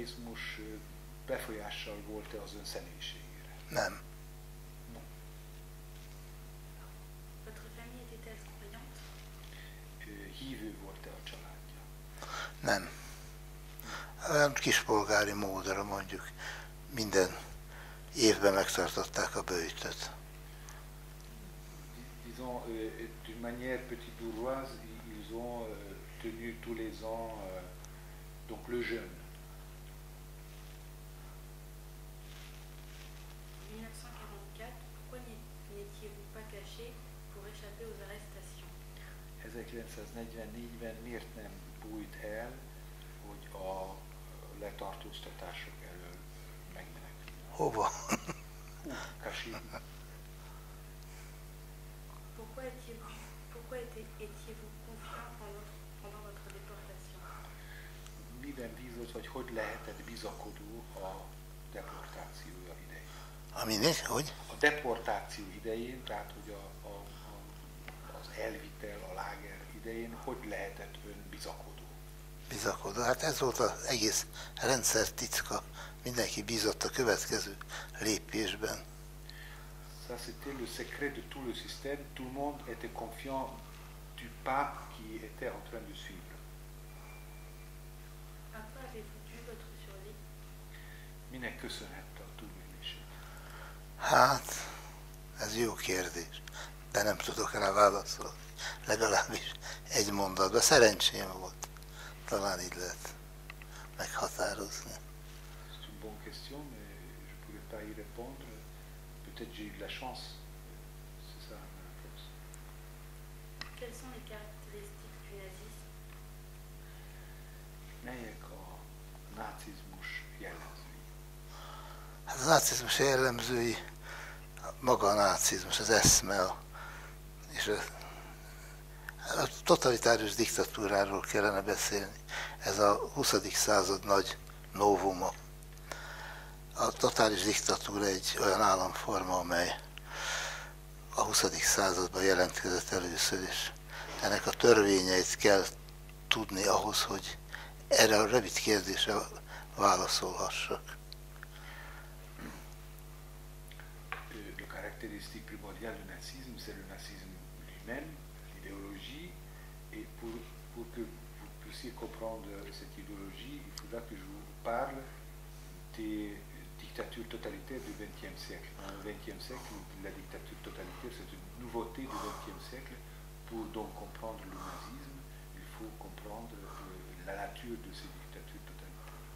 totalitarizmus befolyással volt-e az ön személyiségére? Nem. Votre famille était-elle croyante? Hívő volt-e a családja? Nem. Olyan kispolgári módra mondjuk minden évben megtartották a böjtöt. Disons, d'une manière petite bourgeoise, ils ont tenu tous les ans donc le jeûne. 1944, pourquoi n'étiez-vous pas caché pour échapper aux arrestations? 1944-ben miért nem bújt el, hogy a letartóztatások elől megmenekül? Hova? Caché. Pourquoi étiez-vous confiant pendant votre déportation? Miben bízott, vagy hogy lehetett bizakodó a deportációja idején? Aminek, hogy? A deportáció idején, tehát hogy az elvitel, a láger idején, hogy lehetett ön bizakodó? Bizakodó. Hát ez volt az egész rendszer titka. Mindenki bízott a következő lépésben. Ça, c'était le secret de tout le système. Tout le monde était confiant du pas qui était en train de suivre. À quoi avez-vous dû votre survie? Minek köszönhette a túlélését? Hát, ez jó kérdés, de nem tudok rá válaszolni. Legalábbis egy mondatban. Szerencsém volt. Talán így lehet meghatározni. C'est une bonne question, mais je ne pourrais pas y répondre. Peut-être j'ai eu de la chance. C'est ça ma réponse. Quelles sont les caractéristiques du nazisme? Melyek a nácizmus jellemzői? Hát a nácizmus jellemzői, maga a nácizmus, az eszme, és a totalitárius diktatúráról kellene beszélni. Ez a 20. század nagy novuma. A totális diktatúra egy olyan államforma, amely a 20. században jelentkezett először is. Ennek a törvényeit kell tudni ahhoz, hogy erre a rövid kérdésre válaszolhassak. Le caractéristique primordiale du nazisme, c'est le nazisme lui-même, l'idéologie, et pour que vous puissiez comprendre cette idéologie, il faudra que je vous parle des dictatures totalitaires du XXe siècle. Dans le XXe siècle, la dictature totalitaire, c'est une nouveauté du XXe siècle. Pour donc comprendre le nazisme, il faut comprendre la nature de ces dictatures totalitaires.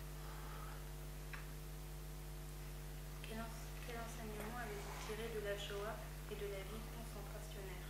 Quel enseignement avez-vous tiré de la Shoah et de la vie concentrationnaire?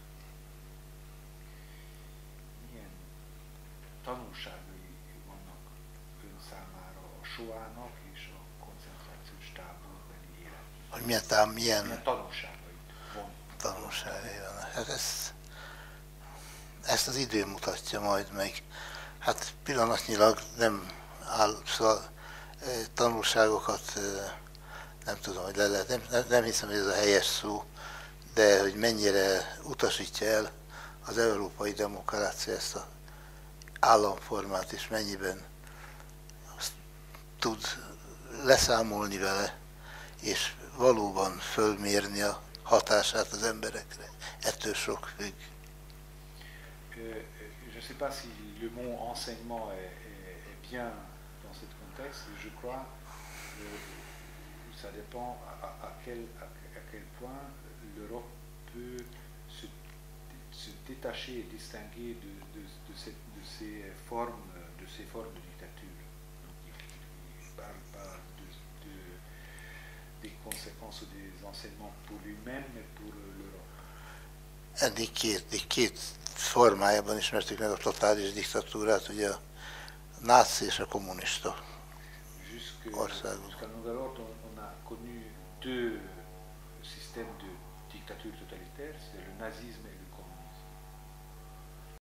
Milyen tanulságai vannak ön számára a Shoának és a koncentrációs táborbeli életnek? Hogy milyen tanulságai van? Tanulságai vannak. Hát ezt az idő mutatja majd meg. Hát pillanatnyilag nem áll, szóval tanulságokat nem tudom, hogy le lehet, nem hiszem, hogy ez a helyes szó, de hogy mennyire utasítja el az európai demokrácia ezt az államformát, és mennyiben tud leszámolni vele, és valóban fölmérni a hatását az emberekre. Ettől sok függ. Je ne sais pas si le mot enseignement est bien dans ce contexte. Je crois que ça dépend à quel point l'Europe peut se détacher et distinguer de ces formes de dictature. Donc, il ne parle pas des conséquences ou des enseignements pour lui-même, mais pour l'Europe. Eddig két formájában ismertük meg a totális diktatúrát, ugye a náci és a kommunista országok. Jusqu'à nouvel ordre, on a connu deux systèmes de dictature totalitaire, c'est le nazisme et